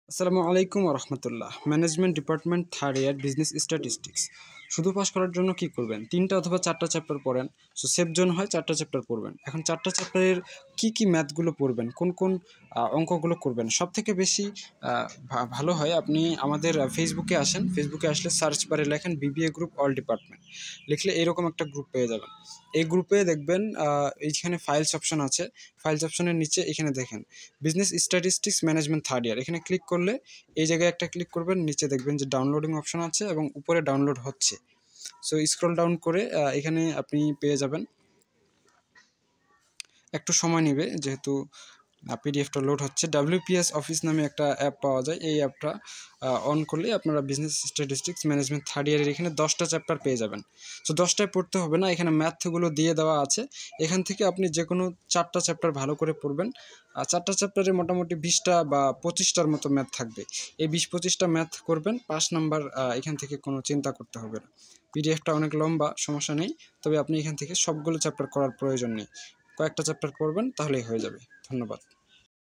আসসালামু আলাইকুম রহমতুল্লাহ। Management department third year business statistics. শুধু পাস করার জন্য কি করবেন? ৩টা অথবা ৪টা চ্যাপ্টার পড়েন। সো সেফ জোন হয় ৪টা চ্যাপ্টার পড়বেন। এখন ৪টা চ্যাপ্টারের কি ম্যাথগুলো পড়বেন, কোন অঙ্কগুলো করবেন? সবথেকে বেশি ভালো হয় আপনি আমাদের ফেসবুকে আসেন। ফেসবুকে আসলে সার্চ বারে লেখেন বিবিএ গ্রুপ অল ডিপার্টমেন্ট। লিখলে এরকম একটা গ্রুপ পেয়ে যাবেন। এই গ্রুপে দেখবেন এইখানে ফাইলস অপশন আছে। ফাইলস অপশনের নিচে এখানে দেখেন business statistics management third year. এখানে ক্লিক করলে এই জায়গায় একটা ক্লিক করবেন, নিচে দেখবেন যে ডাউনলোডিং অপশন আছে এবং উপরে ডাউনলোড হচ্ছে। সো স্ক্রল ডাউন করে এখানে আপনি পেয়ে যাবেন। একটু সময় নেবে যেহেতু পিডিএফটা লোড হচ্ছে। WPS অফিস নামে একটা অ্যাপ পাওয়া যায়। এই অ্যাপটা অন করলে আপনারা বিজনেস স্ট্যাটিস্টিক্স ম্যানেজমেন্ট থার্ড ইয়ারের এখানে 10টা চ্যাপ্টার পেয়ে যাবেন। সো 10টায় পড়তে হবে না, এখানে ম্যাথগুলো দিয়ে দেওয়া আছে। এখান থেকে আপনি যে কোনো 4টা চ্যাপ্টার ভালো করে পড়বেন। 4টা চ্যাপ্টারে মোটামুটি 20টা বা 25টার মতো ম্যাথ থাকবে। এই 20-25টা ম্যাথ করবেন, 5 নাম্বার এখান থেকে কোনো চিন্তা করতে হবে না। পিডিএফটা অনেক লম্বা, সমস্যা নেই। তবে আপনি এখান থেকে সবগুলো চ্যাপ্টার করার প্রয়োজন নেই। কয়েকটা চ্যাপ্টার করবেন তাহলেই হয়ে যাবে। ধন্যবাদ।